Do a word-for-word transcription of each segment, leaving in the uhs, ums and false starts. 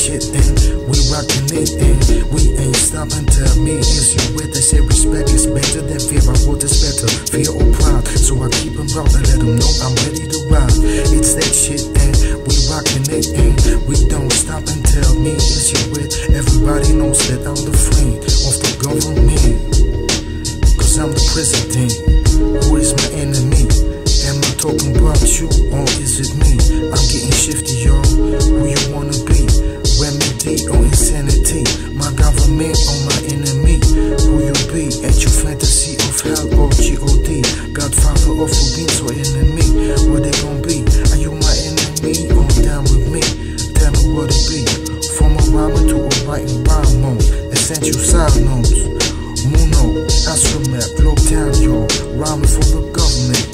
shit and we rockin' it and we ain't stopping. Tell me, is you with? They say respect is better than fear. I want this better, fear or pride. So I keep them proud and let them know I'm ready to ride. It's that shit and we rockin' it and we don't stop. And tell me, is you with? Everybody knows that I'm the friend of the government, cause I'm the president. Who is my enemy? Am I talking about you or is it me? I'm getting shifty, y'all. Who you wanna be? Remedy or insanity? My government or my enemy? Who you be? Ain't you fantasy of hell or G O D? Godfather of beings or enemy? What they gon' be? Are you my enemy or down with me? Tell me what it be. From a rhyming to a writing rhyme mode. Essential side notes. Muno, Astromap, Lockdown, y'all. Rhyming for the government,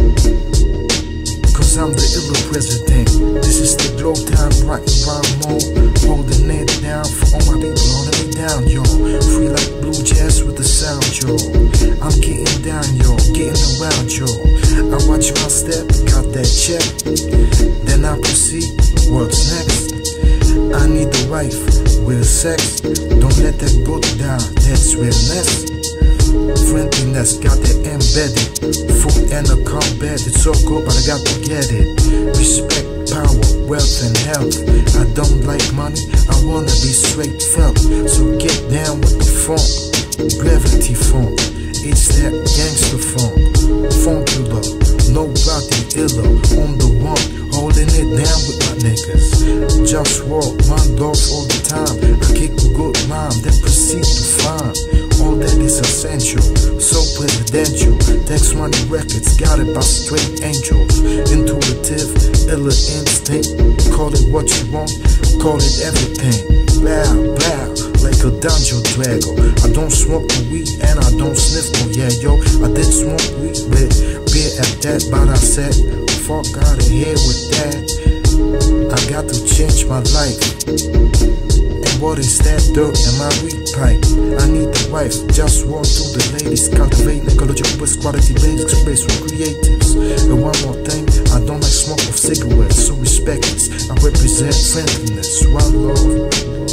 cause I'm the illa president. This is the glow time, right and rhyme mode. Holding it down for all my people, holding it down, yo. Free like blue jazz with the sound, yo. I'm getting down, yo, getting around, yo. I watch my step, got that check. Then I proceed, what's next? I need a wife with sex. Don't let that go down, that's realness. Friendliness, got it embedded. Food and a combat, it's so good, but I got to get it. Respect, power, wealth and health. I don't like money, I wanna be straight felt. So get down with the funk, gravity funk. It's that gangster funk, funkular, nobody iller. On the one, holding it down with my niggas. Just walk, my love all the time. I kick a good rhyme, then proceed to find all that is essential, so presidential. Tax Money Records, got it by straight angels. Intuitive, illa instinct. Call it what you want, call it everything. Bow, bow, like a dungeon dragon. I don't smoke the weed and I don't sniff no, yeah, yo. I did smoke weed with beer at that, but I said, fuck out of here with that. I got to change my life. What is that dirt in my weed pipe? I need the wife, just walk through the ladies. Cultivate ecological best quality basics, space for creatives. And one more thing, I don't like smoke of cigarettes, so respect this. I represent friendliness, one love.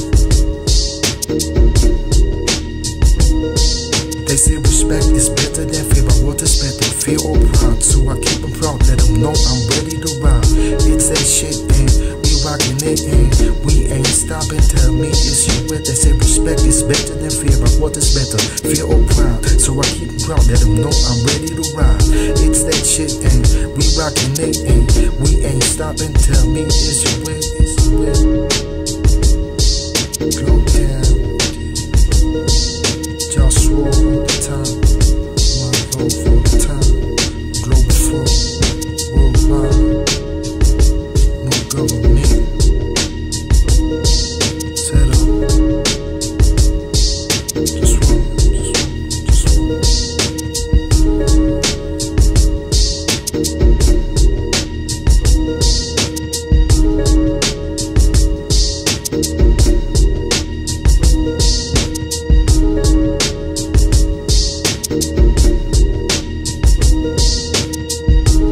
They say respect is better than fear, but what is better, fear or pride? So I keep them proud, let them know I'm ready to ride. It's that shit and we rockin' it and we ain't stopping. Tell me, is you with? They say respect is better than fear, but what is better, fear or pride? So I keep them proud, let them know I'm ready to ride. It's that shit and we rockin' it and we ain't stopping. Tell me, is you with? Is you with? Glow down, just walk all the time. One love all the time. Global flow, worldwide. No government. Set up. Just one, just one, just one.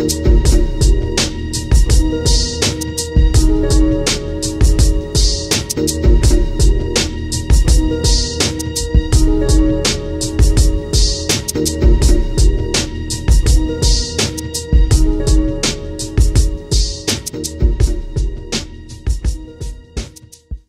yo.